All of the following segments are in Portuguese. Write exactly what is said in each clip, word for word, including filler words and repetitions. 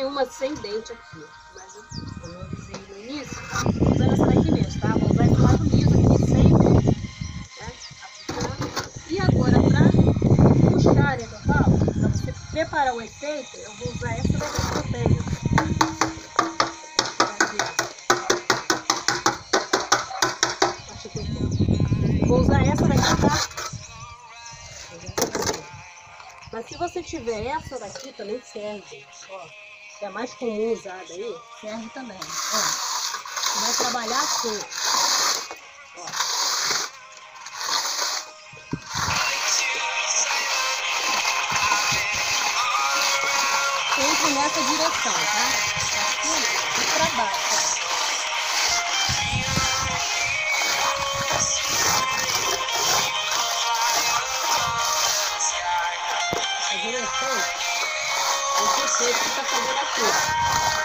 tem uma sem dente aqui, mas eu, como eu avisei no início, vou usar essa daqui mesmo, tá? Vou usar esse lado liso aqui sempre, né? Aplicando. E agora, para puxar a área que eu falo, para você preparar o efeito, eu vou usar essa daqui que eu tenho. Acho que eu vou. Vou usar essa daqui, tá? Mas se você tiver essa daqui, também serve, ó. Que é mais comum usada aí, serve também, ó. Você vai trabalhar assim, ó. Sempre nessa direção, tá? Aqui e pra baixo, ó. Fazendo efeito, esse efeito que tá fazendo aqui.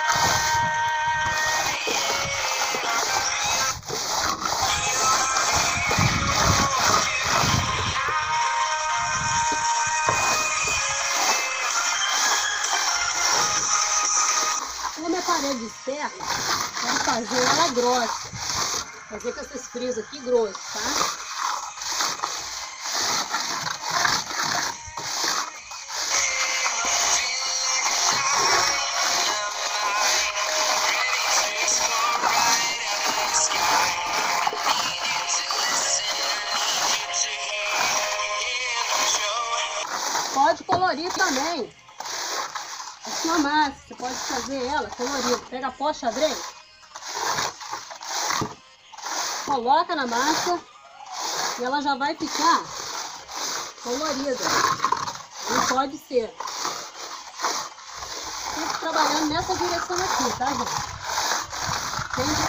Como é parede externa, vamos fazer ela grossa. Fazer com esses frisos aqui grossos, tá? Pode colorir também a sua massa, você pode fazer ela colorida. Pega pó xadrez, coloca na massa e ela já vai ficar colorida. Não pode ser. Sempre trabalhando nessa direção aqui, tá, gente? Sempre